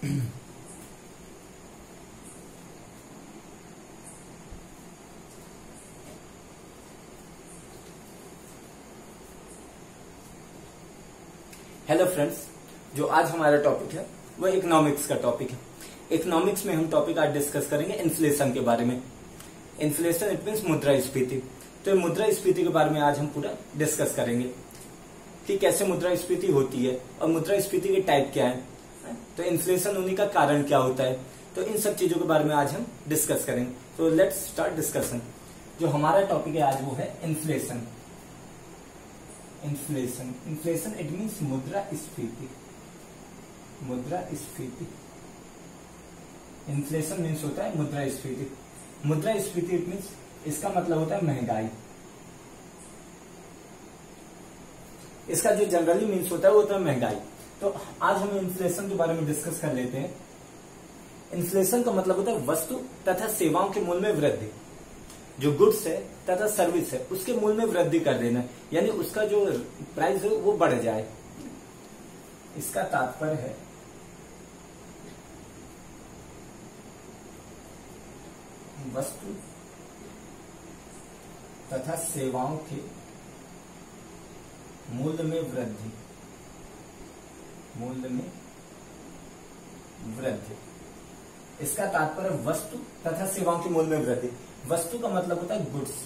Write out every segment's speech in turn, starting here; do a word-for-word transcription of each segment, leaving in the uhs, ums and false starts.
Hello friends, जो आज हमारा टॉपिक है वो इकोनॉमिक्स का टॉपिक है। इकोनॉमिक्स में हम टॉपिक आज डिस्कस करेंगे इन्फ्लेशन के बारे में। इन्फ्लेशन इट मीन्स मुद्रास्फीति। तो मुद्रास्फीति के बारे में आज हम पूरा डिस्कस करेंगे कि कैसे मुद्रास्फीति होती है और मुद्रास्फीति के टाइप क्या है, तो इन्फ्लेशन होने का कारण क्या होता है। तो इन सब चीजों के बारे में आज हम डिस्कस करेंगे। तो लेट्स स्टार्ट डिस्कशन। जो हमारा टॉपिक है आज वो है inflation. Inflation inflation it means मुद्रास्फीति। मुद्रास्फीति इन्फ्लेशन मीन्स होता है मुद्रास्फीति। मुद्रास्फीति इट मीन्स, इसका मतलब होता है महंगाई। इसका जो जनरली मीन्स होता है वो होता है महंगाई। तो आज हम इन्फ्लेशन के बारे में डिस्कस कर लेते हैं। इन्फ्लेशन का मतलब होता है वस्तु तथा सेवाओं के मूल्य में वृद्धि। जो गुड्स है तथा सर्विस है उसके मूल्य में वृद्धि कर देना, यानी उसका जो प्राइस है वो बढ़ जाए। इसका तात्पर्य है वस्तु तथा सेवाओं के मूल्य में वृद्धि। मूल्य में वृद्धि इसका तात्पर्य वस्तु तथा सेवाओं के मूल्य में वृद्धि। वस्तु का मतलब होता है गुड्स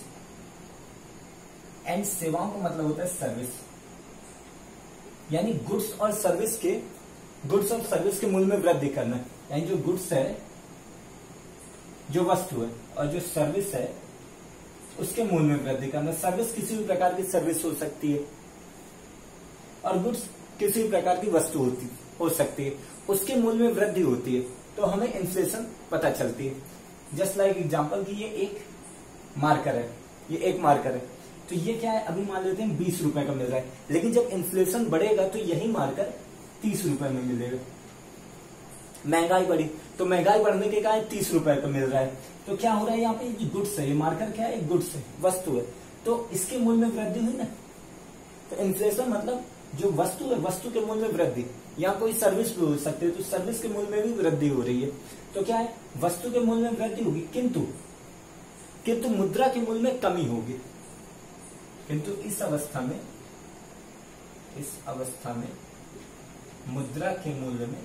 एंड सेवाओं का मतलब होता है सर्विस। यानी गुड्स और सर्विस के गुड्स और सर्विस के मूल्य में वृद्धि करना, यानी जो गुड्स है, जो वस्तु है, और जो सर्विस है उसके मूल्य में वृद्धि करना। सर्विस किसी भी प्रकार की सर्विस हो सकती है और गुड्स किसी भी प्रकार की वस्तु होती हो सकती है, उसके मूल्य में वृद्धि होती है तो हमें इन्फ्लेशन पता चलती है। जस्ट लाइक एग्जाम्पल कि ये एक मार्कर है, ये एक मार्कर है, तो ये क्या है, अभी मान लेते हैं बीस रुपए का मिल रहा है, लेकिन जब इन्फ्लेशन बढ़ेगा तो यही मार्कर तीस रुपए में मिलेगा। महंगाई बढ़ी तो महंगाई बढ़ने के कारण तीस रुपए का मिल रहा है, तो क्या हो रहा है, यहाँ पे गुड्स है, ये मार्कर क्या है, गुड्स है, वस्तु है, तो इसके मूल्य में वृद्धि हुई ना। तो इन्फ्लेशन मतलब जो वस्तु है, वस्तु के मूल्य में वृद्धि, या कोई सर्विस भी हो सकती है तो सर्विस के मूल्य में भी वृद्धि हो रही है। तो क्या है, वस्तु के मूल्य में वृद्धि होगी, किंतु किंतु मुद्रा के मूल्य में कमी होगी। किंतु इस अवस्था में इस अवस्था में मुद्रा के मूल्य में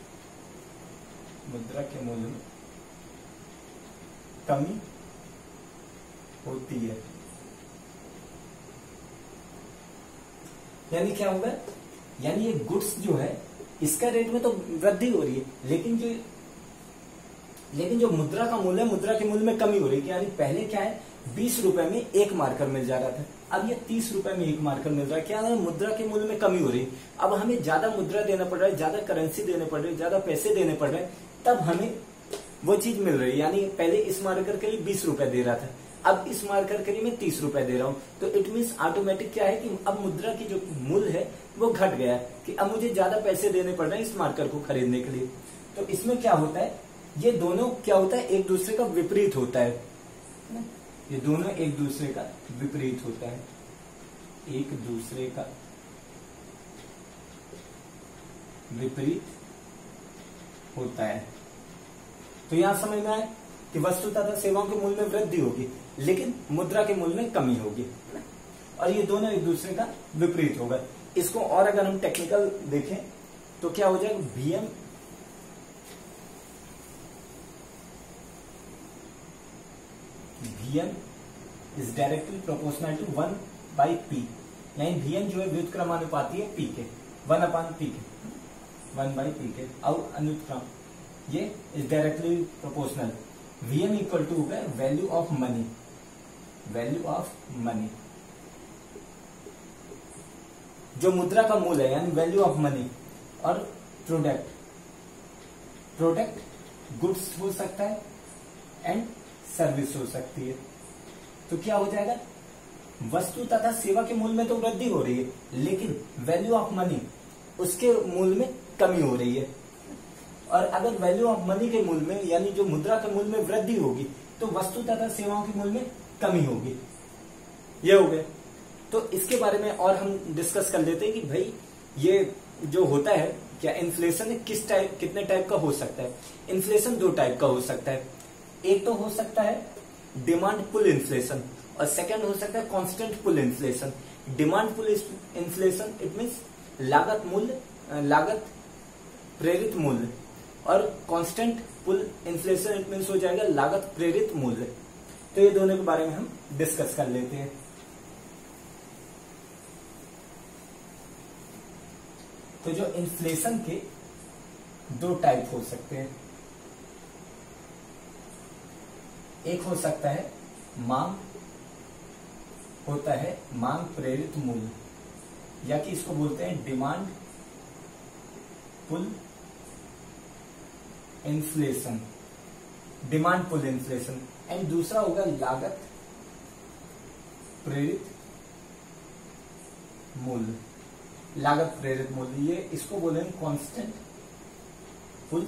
मुद्रा के मूल्य में कमी होती है। यानी क्या होगा, यानी ये गुड्स जो है इसका रेट में तो वृद्धि हो रही है, लेकिन जो लेकिन जो मुद्रा का मूल्य है, मुद्रा के मूल्य में कमी हो रही है। यानी पहले क्या है, बीस रुपए में एक मार्कर मिल जा रहा था, अब ये तीस रुपए में एक मार्कर मिल रहा है। क्या है, मुद्रा के मूल्य में कमी हो रही है। अब हमें ज्यादा मुद्रा देना पड़ रहा है, ज्यादा करेंसी देने पड़ रही है, ज्यादा पैसे देने पड़ रहे हैं, तब हमें वो चीज मिल रही है। यानी पहले इस मार्कर के लिए बीस रुपए दे रहा था, अब इस मार्कर के लिए मैं तीस रुपए दे रहा हूं, तो इट मीन्स ऑटोमेटिक क्या है कि अब मुद्रा की जो मूल्य है वो घट गया है, कि अब मुझे ज्यादा पैसे देने पड़ रहे हैं इस मार्कर को खरीदने के लिए। तो इसमें क्या होता है, ये दोनों क्या होता है, एक दूसरे का विपरीत होता है। ये दोनों एक दूसरे का विपरीत होता है, एक दूसरे का विपरीत होता है। तो यहां समझ में आए कि वस्तु तथा सेवाओं के मूल्य में वृद्धि होगी, लेकिन मुद्रा के मूल्य में कमी होगी, और ये दोनों एक दूसरे का विपरीत होगा। इसको और अगर हम टेक्निकल देखें तो क्या हो जाएगा, VM VM is directly proportional to one by P. यानी वीएम जो है व्युत्क्रमानुपाती है पी के, वन अपान पी के, वन बाई पी के, और अनुत्क्रम ये is directly proportional. VM equal to हो गया value of money, value of money, जो मुद्रा का मूल्य है, यानी वैल्यू ऑफ मनी। और प्रोडक्ट, प्रोडक्ट गुड्स हो सकता है एंड सर्विस हो सकती है। तो क्या हो जाएगा, वस्तु तथा सेवा के मूल्य में तो वृद्धि हो रही है, लेकिन वैल्यू ऑफ मनी उसके मूल्य में कमी हो रही है। और अगर वैल्यू ऑफ मनी के मूल्य में, यानी जो मुद्रा के मूल्य में वृद्धि होगी, तो वस्तु तथा सेवाओं के मूल्य में कमी होगी। ये हो गया। तो इसके बारे में और हम डिस्कस कर लेते हैं कि भाई ये जो होता है क्या इन्फ्लेशन किस टाइप कितने टाइप का हो सकता है? इन्फ्लेशन दो टाइप का हो सकता है। एक तो हो सकता है डिमांड पुल इन्फ्लेशन और सेकंड हो सकता है constant pull inflation. Demand pull inflation it means लागत मूल्य लागत प्रेरित मूल्य और constant pull inflation it means हो जाएगा लागत प्रेरित मूल्य। तो ये दोनों के बारे में हम डिस्कस कर लेते हैं। तो जो इन्फ्लेशन के दो टाइप हो सकते हैं, एक हो सकता है मांग होता है मांग प्रेरित मूल्य, या कि इसको बोलते हैं demand pull inflation, demand pull inflation. And दूसरा होगा लागत प्रेरित मूल्य, लागत प्रेरित मूल्य, ये इसको बोलेंगे कांस्टेंट पुल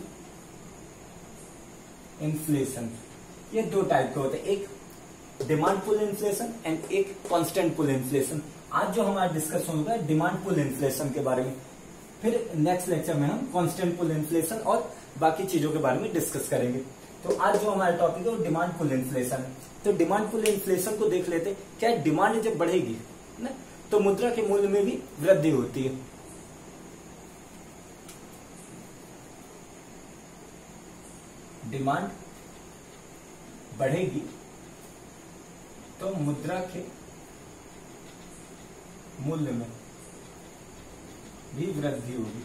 इन्फ्लेशन। ये दो टाइप के होते हैं, एक डिमांड पुल इन्फ्लेशन एंड एक कांस्टेंट पुल इन्फ्लेशन। आज जो हमारा डिस्कशन होगा डिमांड पुल इन्फ्लेशन के बारे में, फिर नेक्स्ट लेक्चर में हम कांस्टेंट पुल इन्फ्लेशन और बाकी चीजों के बारे में डिस्कस करेंगे। तो आज जो हमारा टॉपिक है वो डिमांड पुल इन्फ्लेशन है। तो डिमांड पुल इन्फ्लेशन को देख लेते, क्या डिमांड जब बढ़ेगी ना तो मुद्रा के मूल्य में भी वृद्धि होती है। डिमांड बढ़ेगी तो मुद्रा के मूल्य में भी वृद्धि होगी।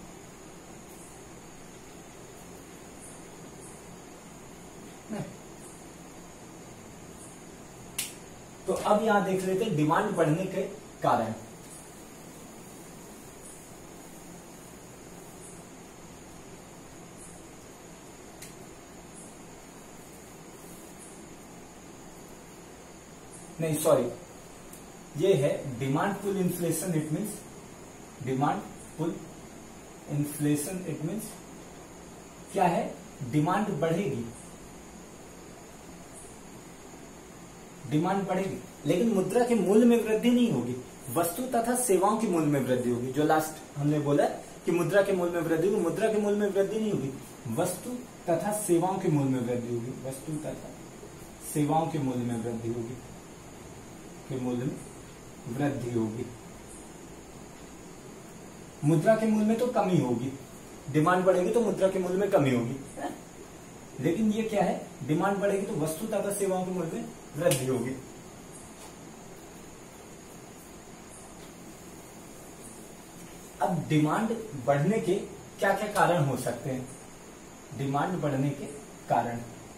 तो अब यहां देख लेते हैं डिमांड बढ़ने के कारण। नहीं सॉरी, ये है demand pull inflation it means demand pull inflation it means क्या है, डिमांड बढ़ेगी, डिमांड बढ़ेगी लेकिन मुद्रा के मूल्य में वृद्धि नहीं होगी, वस्तु तथा सेवाओं के मूल्य में वृद्धि होगी। जो लास्ट हमने बोला कि मुद्रा के मूल्य में वृद्धि होगी, मुद्रा के मूल्य में वृद्धि नहीं होगी, वस्तु तथा सेवाओं के मूल्य में वृद्धि होगी, वस्तु तथा सेवाओं के मूल्य में वृद्धि होगी, के मूल्य में वृद्धि होगी। मुद्रा के मूल्य में तो कमी होगी, डिमांड बढ़ेगी तो मुद्रा के मूल्य में कमी होगी, लेकिन ये क्या है, डिमांड बढ़ेगी तो वस्तु तथा सेवाओं के मूल्य में वृद्धि होगी। अब डिमांड बढ़ने के क्या क्या कारण हो सकते हैं? डिमांड बढ़ने के कारण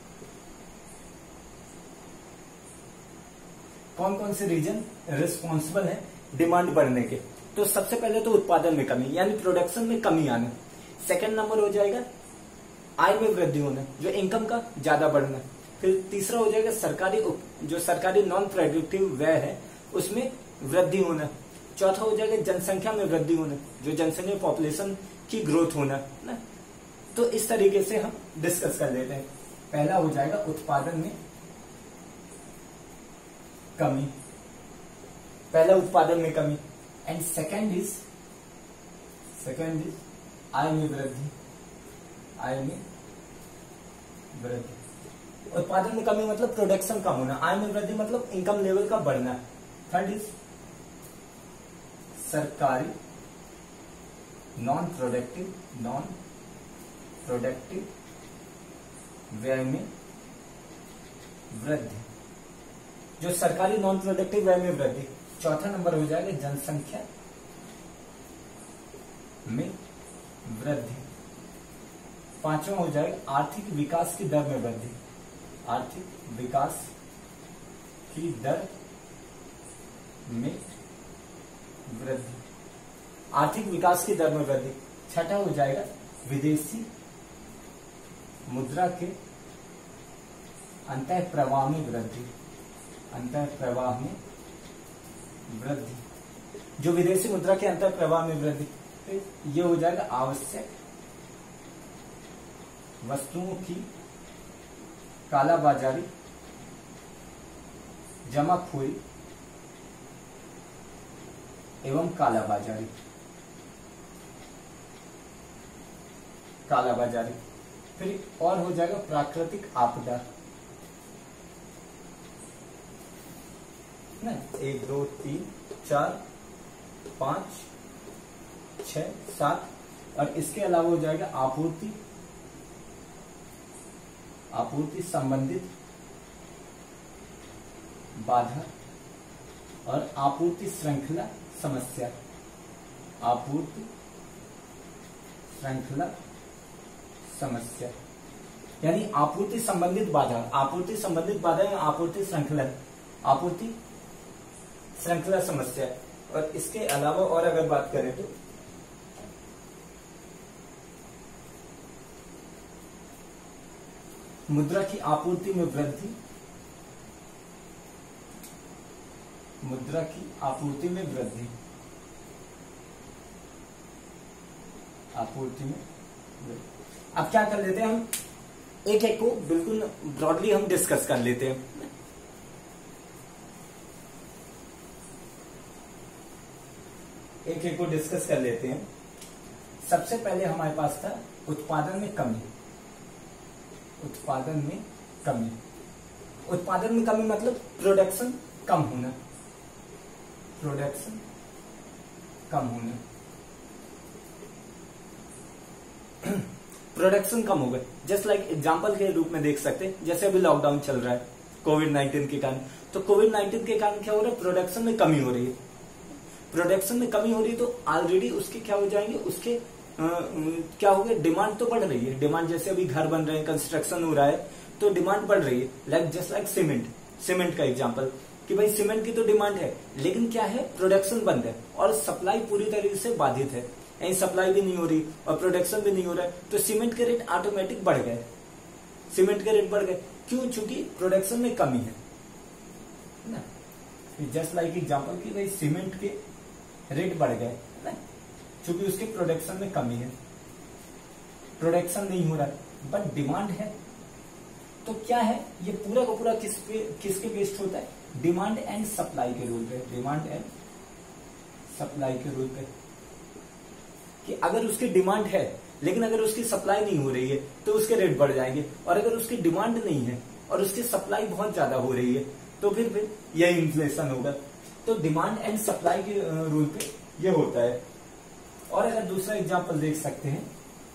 कौन कौन से रीजन रिस्पॉन्सिबल है डिमांड बढ़ने के? तो सबसे पहले तो उत्पादन में कमी यानी प्रोडक्शन में कमी आना। सेकंड नंबर हो जाएगा आय में वृद्धि होना, जो इनकम का ज्यादा बढ़ना। फिर तीसरा हो जाएगा सरकारी जो सरकारी नॉन प्रोडक्टिव व्यय है उसमें वृद्धि होना। चौथा हो जाएगा जनसंख्या में वृद्धि होना, जो जनसंख्या पॉपुलेशन की ग्रोथ होना ना। तो इस तरीके से हम डिस्कस कर लेते हैं। पहला हो जाएगा उत्पादन में कमी, पहला उत्पादन में कमी। And second is second is आय में वृद्धि, आय में वृद्धि। उत्पादन में कमी मतलब प्रोडक्शन कम होना, आय में वृद्धि मतलब इनकम लेवल का बढ़ना। थर्ड इज सरकारी नॉन प्रोडक्टिव नॉन प्रोडक्टिव व्यय में वृद्धि, जो सरकारी नॉन प्रोडक्टिव व्यय में वृद्धि। चौथा नंबर हो जाएगा जनसंख्या में वृद्धि। पांचवा हो जाएगा आर्थिक विकास की दर में वृद्धि, आर्थिक विकास की दर में वृद्धि, आर्थिक विकास की दर में वृद्धि। छठा हो जाएगा विदेशी मुद्रा के अंतः प्रवाह में वृद्धि, अंतः प्रवाह में वृद्धि, जो विदेशी मुद्रा के अंतः प्रवाह में वृद्धि। ये हो जाएगा आवश्यक वस्तुओं की कालाबाजारी, जमाखोरी एवं कालाबाजारी। कालाबाजारी। फिर और हो जाएगा प्राकृतिक आपदा ना, एक दो तीन चार पांच छ सात, और इसके अलावा हो जाएगा आपूर्ति आपूर्ति संबंधित बाधा और आपूर्ति श्रृंखला समस्या। आपूर्ति श्रृंखला समस्या यानी आपूर्ति संबंधित बाधा, आपूर्ति संबंधित बाधा या आपूर्ति श्रृंखला आपूर्ति श्रृंखला समस्या। और इसके अलावा और अगर बात करें तो मुद्रा की आपूर्ति में वृद्धि, मुद्रा की आपूर्ति में वृद्धि, आपूर्ति में वृद्धि। अब क्या कर लेते हैं हम, एक एक को बिल्कुल ब्रॉडली हम डिस्कस कर लेते हैं। एक एक को डिस्कस कर लेते हैं। सबसे पहले हमारे पास था उत्पादन में कमी, उत्पादन में कमी, उत्पादन में कमी मतलब प्रोडक्शन कम होना, प्रोडक्शन कम होना, प्रोडक्शन कम हो गए। जस्ट लाइक एग्जांपल के रूप में देख सकते हैं, जैसे अभी लॉकडाउन चल रहा है कोविड नाइन्टीन के कारण, तो कोविड नाइन्टीन के कारण क्या हो रहा है, प्रोडक्शन में कमी हो रही है। प्रोडक्शन में कमी हो रही है तो ऑलरेडी उसके क्या हो जाएंगे, उसके आ, क्या हो गया, डिमांड तो बढ़ रही है। डिमांड जैसे अभी घर बन रहे हैं, कंस्ट्रक्शन हो रहा है, तो डिमांड बढ़ रही है। Like just like cement, cement का एग्जांपल कि भाई सीमेंट की तो डिमांड है, लेकिन क्या है, प्रोडक्शन बंद है और सप्लाई पूरी तरीके से बाधित है। यानी सप्लाई भी नहीं हो रही और प्रोडक्शन भी नहीं हो रहा है, तो सीमेंट के रेट ऑटोमेटिक बढ़ गए, सीमेंट के रेट बढ़ गए। क्यों? चूंकि प्रोडक्शन में कमी है ना। जस्ट लाइक एग्जांपल कि भाई सीमेंट के रेट बढ़ गए ना, क्योंकि उसके प्रोडक्शन में कमी है, प्रोडक्शन नहीं हो रहा है बट डिमांड है। तो क्या है, ये पूरा का पूरा किस पे, किसके बेस्ड होता है, डिमांड एंड सप्लाई के रूल पे, डिमांड एंड सप्लाई के रूल पे। कि अगर उसकी डिमांड है लेकिन अगर उसकी सप्लाई नहीं हो रही है तो उसके रेट बढ़ जाएंगे, और अगर उसकी डिमांड नहीं है और उसकी सप्लाई बहुत ज्यादा हो रही है तो फिर फिर यही इन्फ्लेशन होगा। तो डिमांड एंड सप्लाई के रूल पे ये होता है। और अगर दूसरा एग्जांपल देख सकते हैं,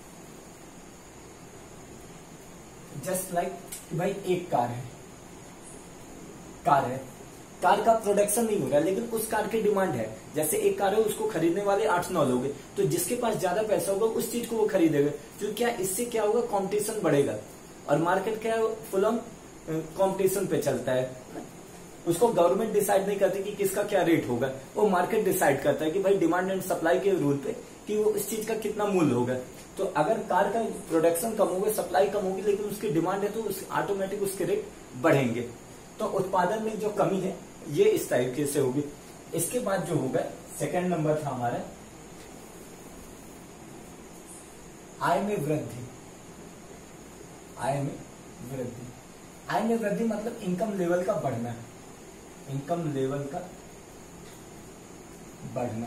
जस्ट लाइक like, भाई एक कार है, कार है, कार का प्रोडक्शन नहीं हो रहा है लेकिन उस कार की डिमांड है। जैसे एक कार है, उसको खरीदने वाले आठ नौ लोग हैं, तो जिसके पास ज्यादा पैसा होगा उस चीज को वो खरीदेगा। तो क्या इससे क्या होगा, कंपटीशन बढ़ेगा, और मार्केट क्या है, फुल ऑन कंपटीशन पे चलता है। उसको गवर्नमेंट डिसाइड नहीं करती कि किसका क्या रेट होगा, वो मार्केट डिसाइड करता है कि भाई डिमांड एंड सप्लाई के रूल पे कि वो इस चीज का कितना मूल्य होगा। तो अगर कार का प्रोडक्शन कम होगा, सप्लाई कम होगी, लेकिन उसकी डिमांड है तो उस ऑटोमेटिक उसके रेट बढ़ेंगे। तो उत्पादन में जो कमी है ये इस तरीके से होगी। इसके बाद जो होगा, सेकंड नंबर था हमारा आय में वृद्धि, आय में वृद्धि, आय में वृद्धि मतलब इनकम लेवल का बढ़ना, इनकम लेवल का बढ़ना,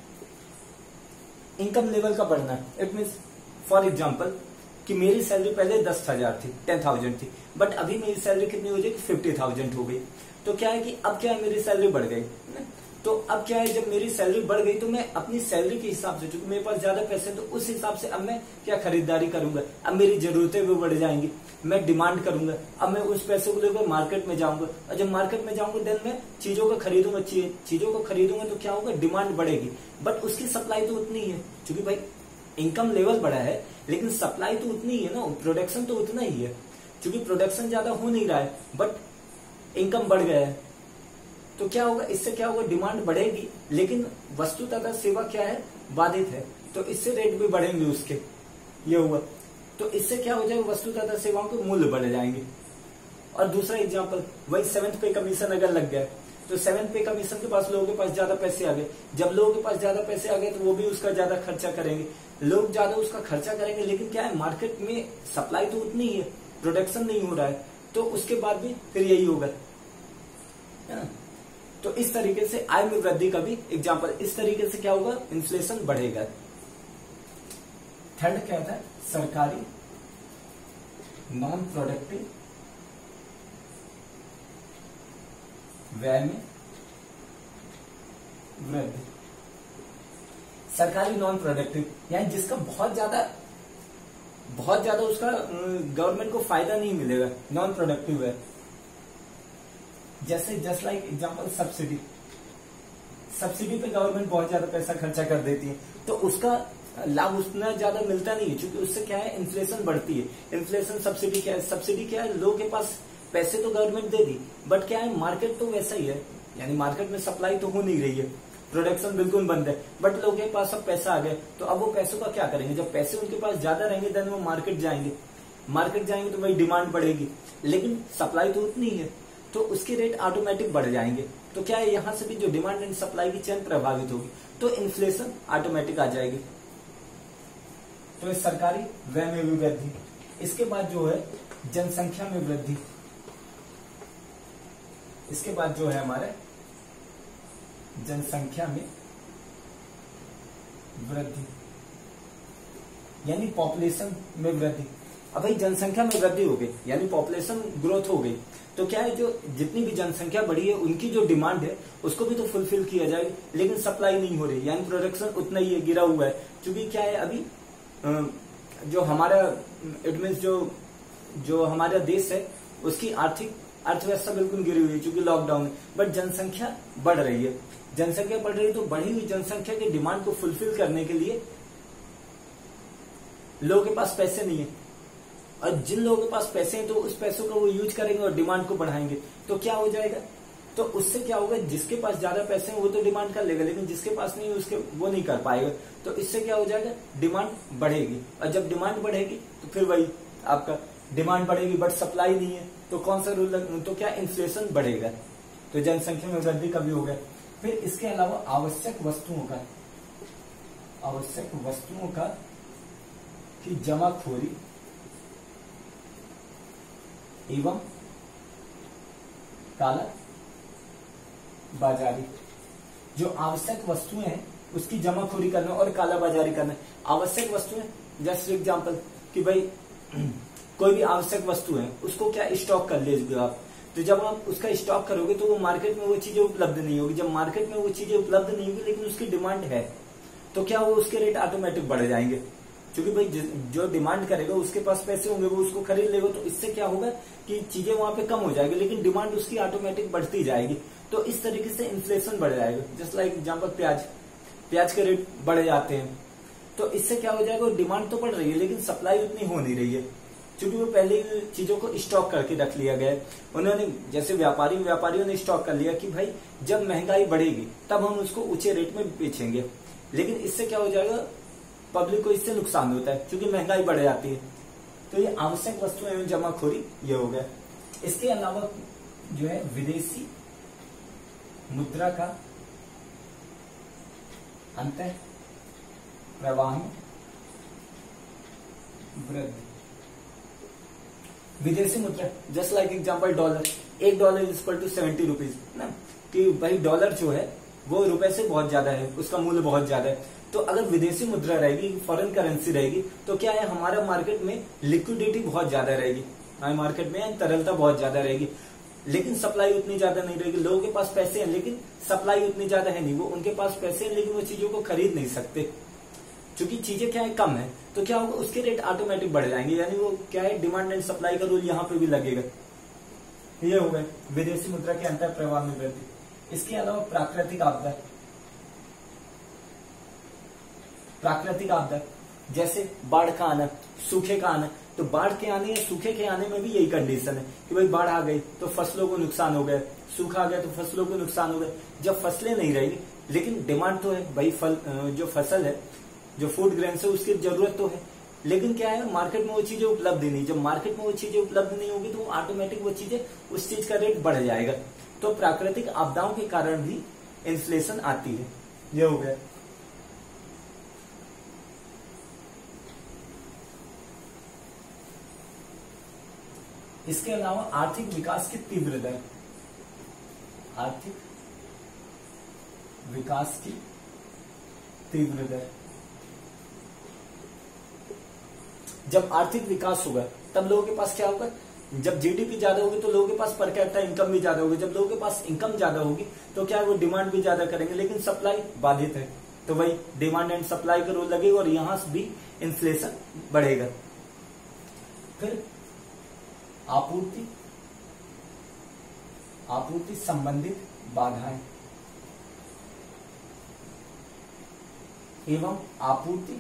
इनकम लेवल का बढ़ना। इट मीन्स फॉर एग्जाम्पल कि मेरी सैलरी पहले दस हजार थी, टेन थाउजेंड थी, बट अभी मेरी सैलरी कितनी हो जाएगी, फिफ्टी थाउजेंड हो गई। तो क्या है कि अब क्या है, मेरी सैलरी बढ़ गई। तो अब क्या है, जब मेरी सैलरी बढ़ गई तो मैं अपनी सैलरी के हिसाब से, चूंकि मेरे पास ज्यादा पैसे तो उस हिसाब से अब मैं क्या खरीदारी करूंगा, अब मेरी जरूरतें भी बढ़ जाएंगी, मैं डिमांड करूंगा, अब मैं उस पैसे को लेकर मार्केट में जाऊंगा, और जब मार्केट में जाऊंगा देन मैं चीजों को खरीदूंगा, चीजों को खरीदूंगा तो क्या होगा, डिमांड बढ़ेगी, बट उसकी सप्लाई तो उतनी ही है। क्योंकि भाई इनकम लेवल बढ़ा है लेकिन सप्लाई तो उतनी ही है ना, प्रोडक्शन तो उतना ही है। क्योंकि प्रोडक्शन ज्यादा हो नहीं रहा है बट इनकम बढ़ गया है, तो क्या होगा, इससे क्या होगा, डिमांड बढ़ेगी लेकिन वस्तु तथा सेवा क्या है, बाधित है, तो इससे रेट भी बढ़ेंगे उसके, ये हुआ। तो इससे क्या हो जाएगा, वस्तु तथा सेवाओं के मूल्य बढ़ जाएंगे। और दूसरा एग्जांपल, वही सेवेंथ पे कमीशन अगर लग गया तो सेवेंथ पे कमीशन के पास लोगों के पास ज्यादा पैसे आ गए, जब लोगों के पास ज्यादा पैसे आ गए तो वो भी उसका ज्यादा खर्चा करेंगे, लोग ज्यादा उसका खर्चा करेंगे, लेकिन क्या है, मार्केट में सप्लाई तो उतनी ही है, प्रोडक्शन नहीं हो रहा है, तो उसके बाद भी फिर यही होगा, है ना। तो इस तरीके से आय में वृद्धि का भी एग्जांपल, इस तरीके से क्या होगा, इन्फ्लेशन बढ़ेगा। थर्ड क्या था, सरकारी नॉन प्रोडक्टिव व्यय में वृद्धि। सरकारी नॉन प्रोडक्टिव यानी जिसका बहुत ज्यादा बहुत ज्यादा उसका गवर्नमेंट को फायदा नहीं मिलेगा, नॉन प्रोडक्टिव है। जैसे just like example subsidy, subsidy पे गवर्नमेंट बहुत ज्यादा पैसा खर्चा कर देती है, तो उसका लाभ उतना ज्यादा मिलता नहीं है, क्योंकि उससे क्या है, इन्फ्लेशन बढ़ती है। इन्फ्लेशन सब्सिडी क्या है, सब्सिडी क्या है, लोगों के पास पैसे तो गवर्नमेंट दे दी, बट क्या है, मार्केट तो वैसा ही है, यानी मार्केट में सप्लाई तो हो नहीं रही है, प्रोडक्शन बिल्कुल बंद है, बट लोगों के पास अब पैसा आ गया, तो अब वो पैसों का क्या करेंगे, जब पैसे उनके पास ज्यादा रहेंगे देन वो मार्केट जाएंगे, मार्केट जाएंगे तो वही डिमांड बढ़ेगी, लेकिन सप्लाई तो उतनी है, तो उसके रेट ऑटोमेटिक बढ़ जाएंगे। तो क्या है, यहां से भी जो डिमांड एंड सप्लाई की चेन प्रभावित होगी, तो इन्फ्लेशन ऑटोमेटिक आ जाएगी। तो इस सरकारी व्यय में भी वृद्धि। इसके बाद जो है जनसंख्या में वृद्धि, इसके बाद जो है हमारे जनसंख्या में वृद्धि, यानी पॉपुलेशन में वृद्धि। अब भाई जनसंख्या में वृद्धि हो गई, यानी पॉपुलेशन ग्रोथ हो गई, तो क्या है, जो जितनी भी जनसंख्या बढ़ी है उनकी जो डिमांड है उसको भी तो फुलफिल किया जाएगा, लेकिन सप्लाई नहीं हो रही, यानी प्रोडक्शन उतना ही है, गिरा हुआ है। क्योंकि क्या है, अभी जो हमारा इट मीन्स जो जो हमारा देश है उसकी आर्थिक अर्थव्यवस्था बिल्कुल गिरी हुई है, क्योंकि लॉकडाउन है, बट जनसंख्या बढ़ रही है। जनसंख्या बढ़ रही है, तो बढ़ी हुई जनसंख्या की डिमांड को फुलफिल करने के लिए लोगों के पास पैसे नहीं है, और जिन लोगों के पास पैसे हैं तो उस पैसों का वो यूज करेंगे और डिमांड को बढ़ाएंगे, तो क्या हो जाएगा, तो उससे क्या होगा, जिसके पास ज्यादा पैसे हैं वो तो डिमांड कर लेगा, लेकिन जिसके पास नहीं है उसके वो नहीं कर पाएगा, तो इससे क्या हो जाएगा, डिमांड बढ़ेगी, और जब डिमांड बढ़ेगी तो फिर वही आपका डिमांड बढ़ेगी बट सप्लाई नहीं है, तो कौन सा रूल, तो क्या इन्फ्लेशन बढ़ेगा, तो जनसंख्या में वृद्धि कभी हो गया। फिर इसके अलावा आवश्यक वस्तुओं का आवश्यक वस्तुओं का की जमाखोरी एवं काला बाजारी। जो आवश्यक वस्तुएं हैं उसकी जमाखोरी करना और काला बाजारी करना। आवश्यक वस्तुएं जस्ट एग्जांपल कि भाई कोई भी आवश्यक वस्तु है उसको क्या स्टॉक कर लीजिए आप, तो जब आप उसका स्टॉक करोगे तो वो मार्केट में वो चीजें उपलब्ध नहीं होगी, जब मार्केट में वो चीजें उपलब्ध नहीं होगी लेकिन उसकी डिमांड है, तो क्या वो उसके रेट ऑटोमेटिक बढ़ जाएंगे, क्योंकि भाई जो डिमांड करेगा उसके पास पैसे होंगे, वो उसको खरीद लेगा, तो इससे क्या होगा कि चीजें वहां पे कम हो जाएगी, लेकिन डिमांड उसकी ऑटोमेटिक बढ़ती जाएगी, तो इस तरीके से इन्फ्लेशन बढ़ जाएगा। जस्ट लाइक एग्जांपल प्याज, प्याज के रेट बढ़ जाते हैं, तो इससे क्या हो जाएगा, डिमांड तो बढ़ रही है लेकिन सप्लाई उतनी हो नहीं रही है, क्योंकि वो पहले ही चीजों को स्टॉक करके रख लिया गया है उन्होंने। जैसे व्यापारी व्यापारियों ने स्टॉक कर लिया कि भाई जब महंगाई बढ़ेगी तब हम उसको ऊंचे रेट में बेचेंगे, लेकिन इससे क्या हो जाएगा, पब्लिक को इससे नुकसान होता है क्योंकि महंगाई बढ़ जाती है। तो ये आवश्यक वस्तुएं एवं जमाखोरी ये हो गया। इसके अलावा जो है विदेशी मुद्रा का अंतः प्रवाह में वृद्धि। विदेशी मुद्रा जस्ट लाइक एग्जांपल डॉलर, एक dollar is equal to seventy rupees ना, कि भाई डॉलर जो है वो रुपए से बहुत ज्यादा है, उसका मूल्य बहुत ज्यादा है, तो अगर विदेशी मुद्रा रहेगी, फॉरेन करेंसी रहेगी, तो क्या है, हमारा मार्केट में लिक्विडिटी बहुत ज्यादा रहेगी, हमारे मार्केट में तरलता बहुत ज्यादा रहेगी, लेकिन सप्लाई उतनी ज्यादा नहीं रहेगी। लोगों के पास पैसे हैं लेकिन सप्लाई उतनी ज्यादा है नहीं, वो उनके पास पैसे हैं लेकिन वो चीजों को खरीद नहीं सकते, क्योंकि चीजें क्या है, कम है, तो क्या होगा, उसके रेट ऑटोमेटिक बढ़ जाएंगे, यानी वो क्या है, डिमांड एंड सप्लाई का रूल यहाँ पे भी लगेगा। ये हो गए विदेशी मुद्रा के अंतर प्रवाह में वृद्धि। इसके अलावा प्राकृतिक आपदा, प्राकृतिक आपदा जैसे बाढ़ का आना, सूखे का आना, तो बाढ़ के आने या सूखे के आने में भी यही कंडीशन है कि भाई बाढ़ आ गई तो फसलों को नुकसान हो गया, सूखा आ गया तो फसलों को नुकसान हो गया। जब फसलें नहीं रहेगी लेकिन डिमांड तो है, भाई फल जो फसल है, जो फूड ग्रेन्स है उसकी जरूरत तो है, लेकिन क्या है, मार्केट में वो चीजें उपलब्ध ही नहीं। जब मार्केट में वो चीजें उपलब्ध नहीं होगी तो ऑटोमेटिक वो चीजें उस चीज का रेट बढ़ जाएगा। तो प्राकृतिक आपदाओं के कारण भी इन्फ्लेशन आती है। ये हो गया। इसके अलावा आर्थिक विकास की तीव्र दर, आर्थिक विकास की तीव्र दर जब आर्थिक विकास होगा तब लोगों के पास क्या होगा, जब जीडीपी ज्यादा होगी तो लोगों के पास पर कैपिटा इनकम भी ज्यादा होगी, जब लोगों के पास इनकम ज्यादा होगी तो क्या है वो डिमांड भी ज्यादा करेंगे, लेकिन सप्लाई बाधित है, तो वही डिमांड एंड सप्लाई का रोल लगेगा और यहां से भी इन्फ्लेशन बढ़ेगा। फिर आपूर्ति आपूर्ति संबंधित बाधाएं एवं आपूर्ति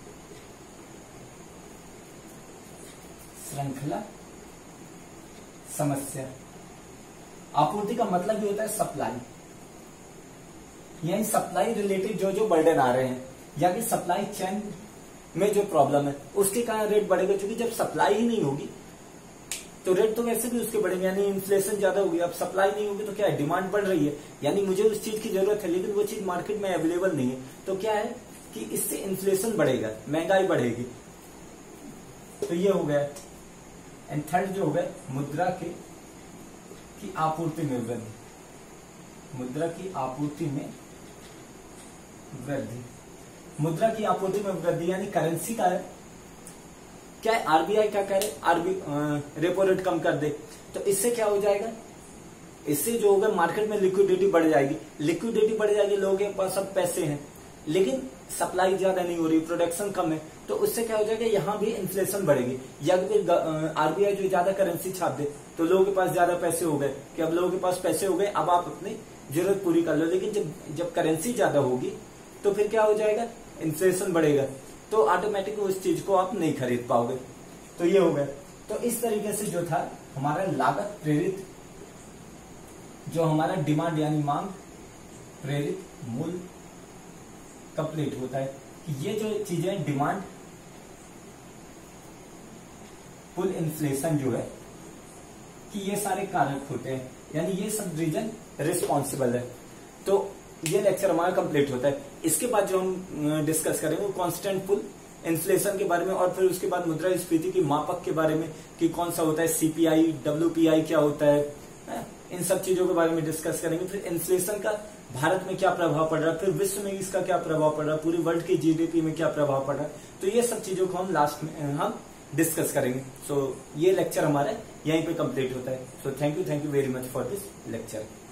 श्रृंखला समस्या। आपूर्ति का मतलब ये होता है सप्लाई, यानी सप्लाई रिलेटेड जो जो बर्डन आ रहे हैं, यानी सप्लाई चेन में जो प्रॉब्लम है उसके कारण रेट बढ़ेगा, क्योंकि जब सप्लाई ही नहीं होगी तो रेट तो वैसे भी उसके बढ़ेंगे, यानी इन्फ्लेशन ज्यादा होगी। अब सप्लाई नहीं होगी तो क्या है, डिमांड बढ़ रही है, यानी मुझे उस चीज की जरूरत है लेकिन वो चीज मार्केट में अवेलेबल नहीं है, तो क्या है कि इससे इन्फ्लेशन बढ़ेगा, महंगाई बढ़ेगी। तो ये हो गया। एंड थर्ड जो हो गया मुद्रा के की आपूर्ति में वृद्धि, मुद्रा की आपूर्ति में वृद्धि मुद्रा की आपूर्ति में वृद्धि यानी करेंसी का है क्या है, आरबीआई क्या कह रहे, आरबी रेपो रेट कम कर दे, तो इससे क्या हो जाएगा, इससे जो होगा मार्केट में लिक्विडिटी बढ़ जाएगी, लिक्विडिटी बढ़ जाएगी, लोगों के पास अब पैसे हैं लेकिन सप्लाई ज्यादा नहीं हो रही, प्रोडक्शन कम है, तो उससे क्या हो जाएगा, यहाँ भी इन्फ्लेशन बढ़ेगी। या फिर आरबीआई जो ज्यादा करेंसी छाप दे तो लोगों के पास ज्यादा पैसे हो गए कि अब लोगों के पास पैसे हो गए, अब आप अपनी जरूरत पूरी कर लो, लेकिन जब जब करेंसी ज्यादा होगी तो फिर क्या हो जाएगा, इन्फ्लेशन बढ़ेगा, तो ऑटोमेटिक उस चीज को आप नहीं खरीद पाओगे। तो ये हो गया। तो इस तरीके से जो था हमारा लागत प्रेरित, जो हमारा डिमांड यानी मांग प्रेरित मूल्य कंप्लीट होता है कि ये जो चीजें डिमांड पुल इन्फ्लेशन जो है कि ये सारे कारक होते हैं, यानी ये सब रीजन रिस्पॉन्सिबल है। तो ये लेक्चर हमारा कंप्लीट होता है। इसके बाद जो हम डिस्कस करेंगे वो कांस्टेंट पुल इन्फ्लेशन के बारे में, और फिर उसके बाद मुद्रास्फीति की मापक के बारे में कि कौन सा होता है, सीपीआई, डब्ल्यूपीआई क्या होता है, है? इन सब चीजों के बारे में डिस्कस करेंगे। फिर इन्फ्लेशन का भारत में क्या प्रभाव पड़ रहा है, फिर विश्व में इसका क्या प्रभाव पड़ रहा है, पूरी वर्ल्ड की जीडीपी में क्या प्रभाव पड़ रहा है, तो ये सब चीजों को हम लास्ट में हम डिस्कस करेंगे। सो so, ये लेक्चर हमारा यहीं पे कंप्लीट होता है। So thank you thank you very much for this lecture.